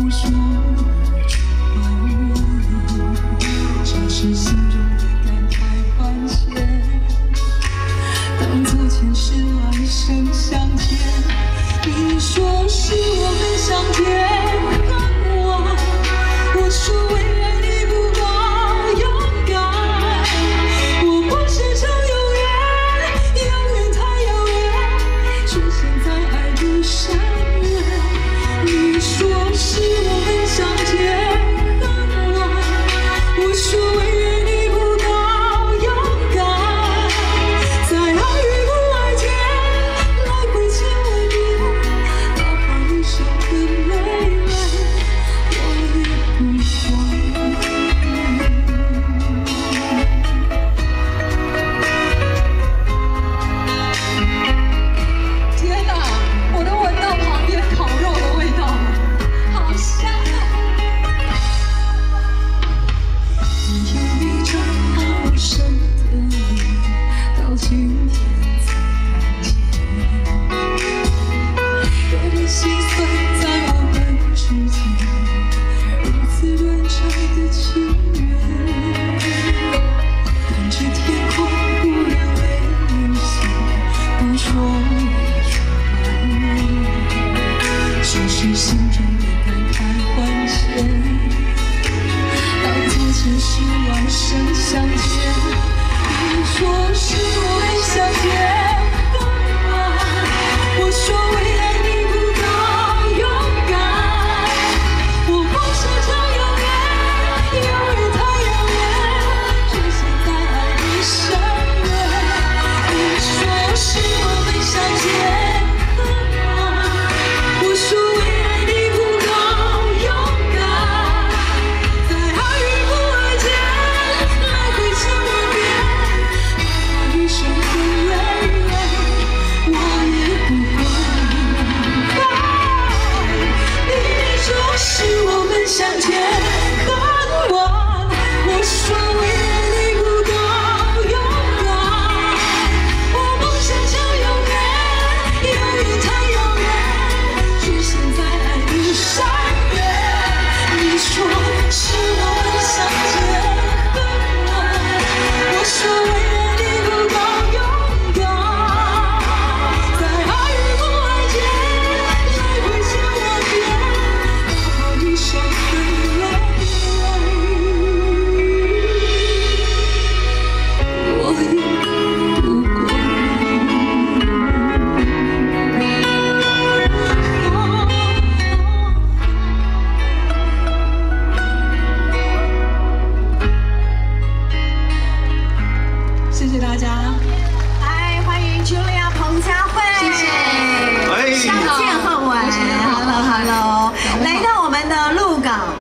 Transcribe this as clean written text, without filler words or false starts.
我说像是心中的感慨万千。当作前世来生相见，你说是我们相见恨晚，我说为爱你不够勇敢，我不是想永远，永远太遥远，出现在爱的山原。你说是我们相见恨晚，我说为爱你不够勇敢，在爱与不爱间来回千万遍，哪怕一生的泪泪，我也不管。天哪，我都闻到旁边烤肉的味道了，好香啊！你有一张好深的脸，到今天才看见，我的心酸在我们之间，如此短暂的情缘。看着天空忽然泪流下，我说一句埋怨，像是心中的感慨万千。当作前世来生相见，你说是我们相见恨晚，我说为爱你不够勇敢，我不奢求永远，永远太遥远，出现在爱的山原。你说是我们相见恨晚，我说为爱你不够勇敢，在爱与不爱间来回千万遍，哪怕一生的泪泪，我也不管。你说是我们相见恨晚，我说为爱你不够勇敢，我不想求永远，永远太遥远，出现在爱的山原。你说是我们相见恨晚，我说为爱你不够勇敢，在爱与不爱间来回千万遍，哪怕一生的泪泪，我也不管。谢谢大家， 来欢迎 Julia 彭佳慧， 谢谢。 相见